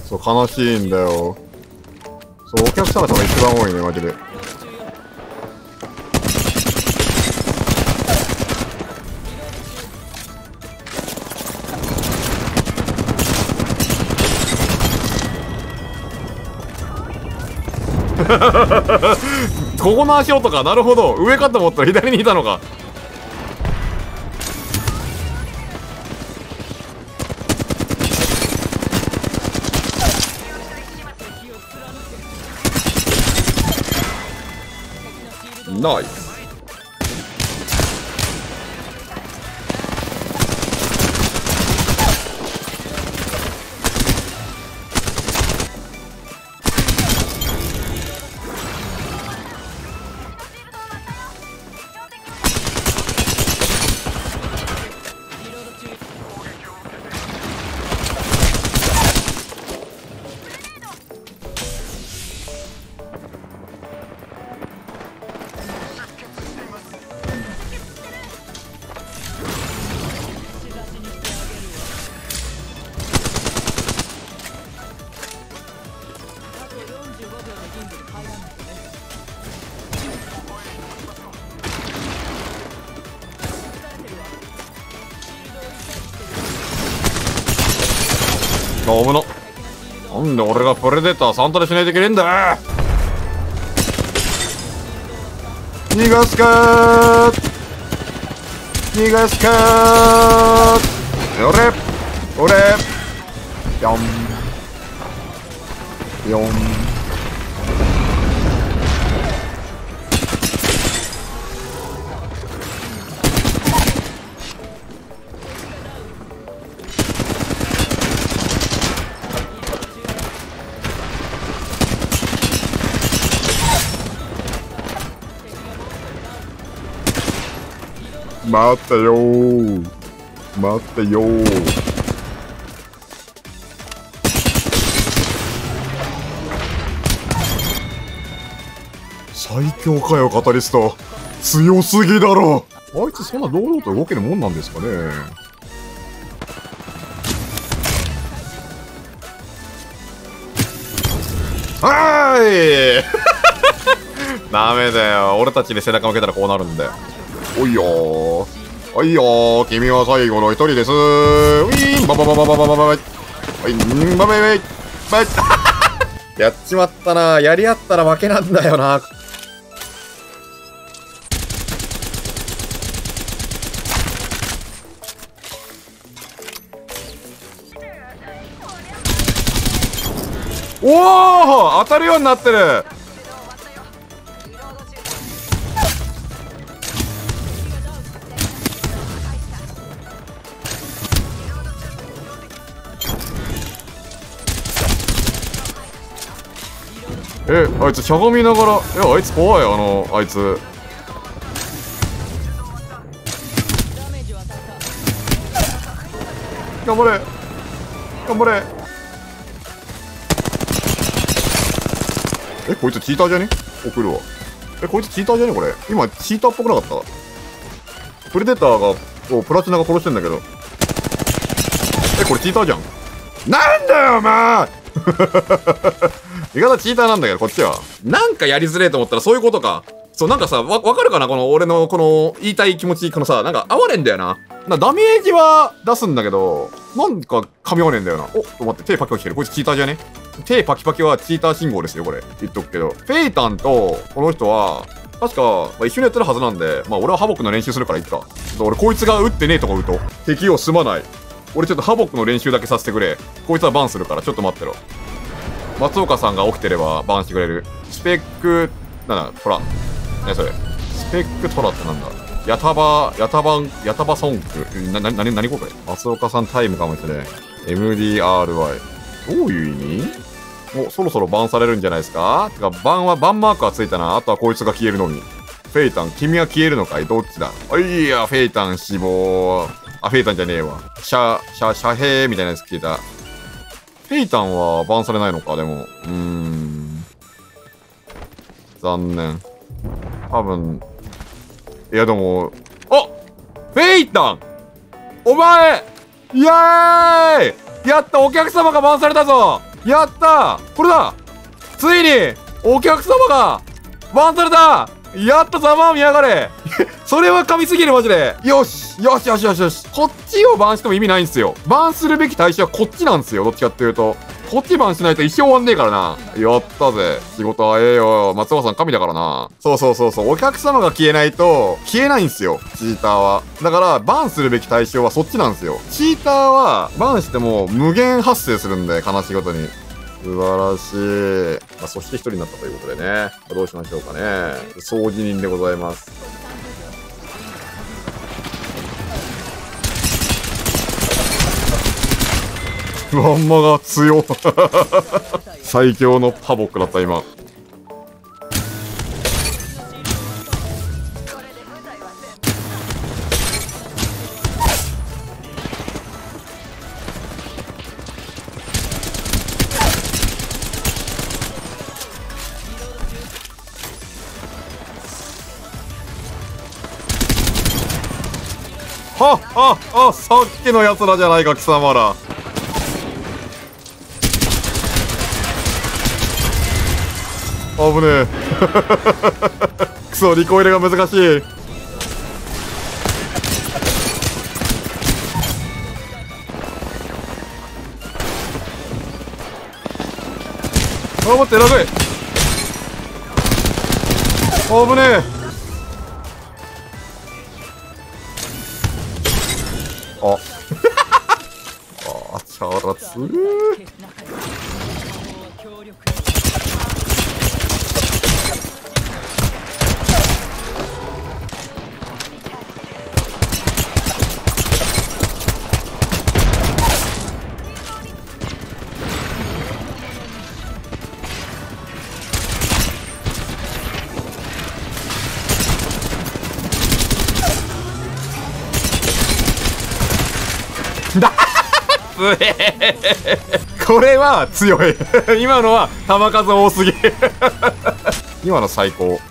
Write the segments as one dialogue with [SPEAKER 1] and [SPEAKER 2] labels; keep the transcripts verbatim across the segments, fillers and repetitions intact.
[SPEAKER 1] そう悲しいんだよ。そうお客様が一番多いねマジで。ここの足音か。なるほど、上かと思ったら左にいたのか。ナイス。あ、危な。なんで俺がプレデターサンタでしないといけねえんだ。逃がすかー、逃がすかー。よれ俺よんよん。待ってよー、待ってよー。最強かよカタリスト、強すぎだろ。あいつそんな堂々と動けるもんなんですかね。はーいダメだよ、俺たちで背中向けたらこうなるんだよ。おいよー、おいよー、君は最後の一人です。ウィーンババババババババババインババババイバイやっちまったな。やり合ったら負けなんだよな。おお、当たるようになってる。え、あいつしゃがみながら、え、あいつ怖い。あのあいつ頑張れ頑張れ。え、こいつチーターじゃね。送るわ。え、こいつチーターじゃねこれ。今チーターっぽくなかった？プレデターがおプラチナが殺してんだけど。え、これチーターじゃん。なんだよお前味方チーターなんだけど、こっちはなんかやりづれえと思ったらそういうことか。そう、なんかさ、わ、わかるかなこの俺のこの言いたい気持ち。このさ、なんか合わねえんだよな。なダメージは出すんだけど、なんか噛み合わねえんだよな。おっと待って、手パキパキしてる。こいつチーターじゃね。手パキパキはチーター信号ですよこれ。言っとくけど、フェイタンとこの人は確か、まあ、一緒にやってるはずなんで、まあ俺はハボックの練習するからいっか。俺こいつが撃ってねえとこ撃とう。敵をすまない。俺ちょっとハボックの練習だけさせてくれ。こいつはバンするからちょっと待ってろ。松岡さんが起きてればバンしてくれる。スペックなんだトラ。何それ。スペックトラってなんだ。ヤタバヤタバンヤタバソンクなななになにこれ。松岡さんタイムかもしれない。エムディーアールワイ どういう意味。もうそろそろバンされるんじゃないですか。てかバンはバンマークはついたな。あとはこいつが消えるのみ。フェイタン君は消えるのかい。どっちだ。あいやフェイタン死亡。あフェイタンじゃねえわ。シャシャシャヘーみたいなやつ消えた。フェイタンはバンされないのか。でもうーん残念。多分いやでもあフェイタンお前イエーイやったお客様がバンされたぞ。 やったー、これだ。ついにお客様がバンされた。やった、ざまあ見やがれ。それは神すぎる、マジで。よしよしよしよしよし。こっちをバンしても意味ないんすよ。バンするべき対象はこっちなんすよ、どっちかっていうと。こっちバンしないと一生終わんねえからな。やったぜ。仕事はええよ。松岡さん神だからな。そうそうそうそう。お客様が消えないと消えないんすよ、チーターは。だからバンするべき対象はそっちなんすよ。チーターはバンしても無限発生するんで、悲しいことに。素晴らしい。まあ、そして一人になったということでね。どうしましょうかね。掃除人でございます。ワンマが強。最強のパボックだった、今。はっはっは、さっきのやつらじゃないか、貴様ら。危ねえ。くそ、リコ入れが難しい。あ、待って、ラグい。危ねえ。ああ、チャラつー。だこれは強い。今のは弾数多すぎ。今の最高。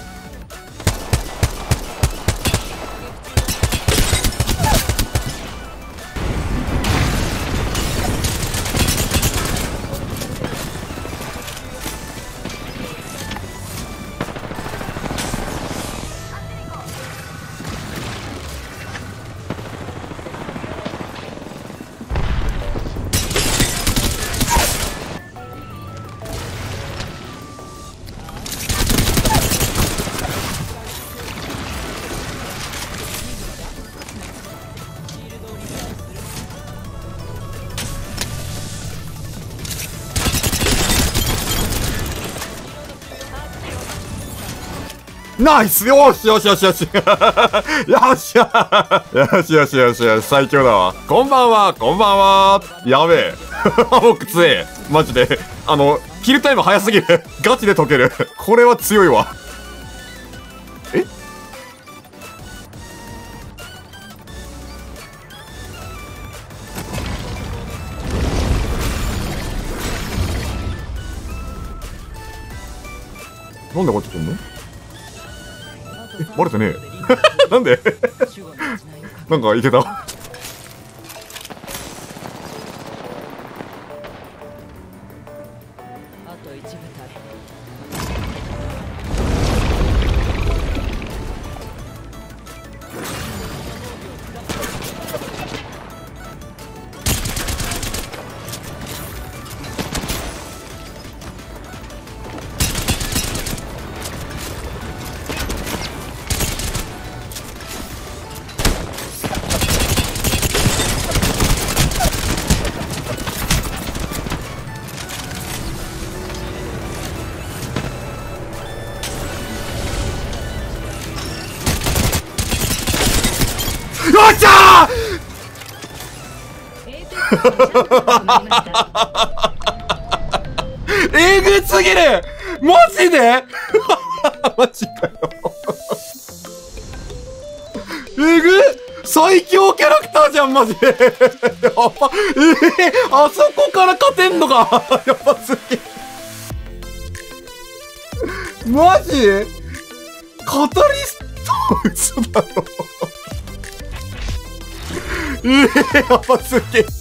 [SPEAKER 1] ナイス、よしよしよしよし。よしよしよしよしよし、最強だわ。こんばんは、こんばんは。やべえ。僕強え。マジで。あの、キルタイム早すぎる。ガチで解ける。これは強いわ。えなんでこっち来んの？え、バレてねえ。なんでなんかいけた。
[SPEAKER 2] あと一部隊。
[SPEAKER 1] よっしゃー。えぐすぎる。マジでマジかよ。えぐ最強キャラクターじゃん、マジで。やば。えー、あそこから勝てんのか。やばすぎ。マジカタリスト嘘だろ。えー、やばすぎ。